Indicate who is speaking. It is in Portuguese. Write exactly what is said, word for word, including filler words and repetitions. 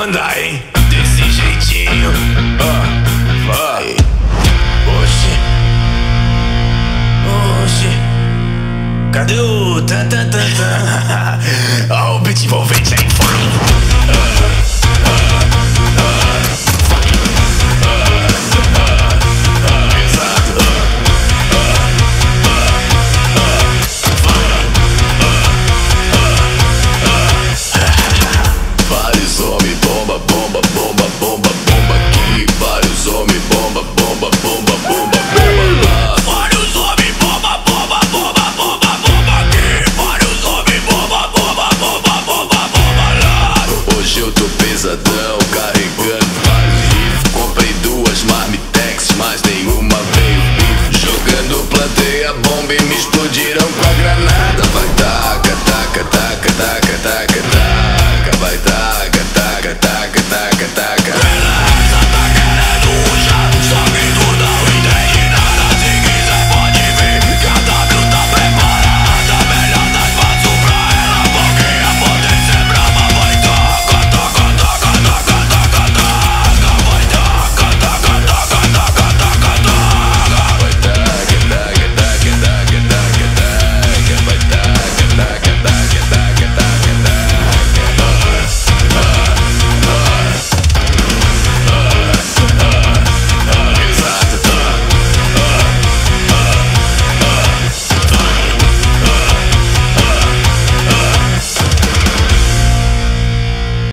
Speaker 1: mandar, hein? Desse jeitinho. Ah, vai. Oxi. Oxi. Cadê o tan tan tan tan? Ó o beat envolvente aí.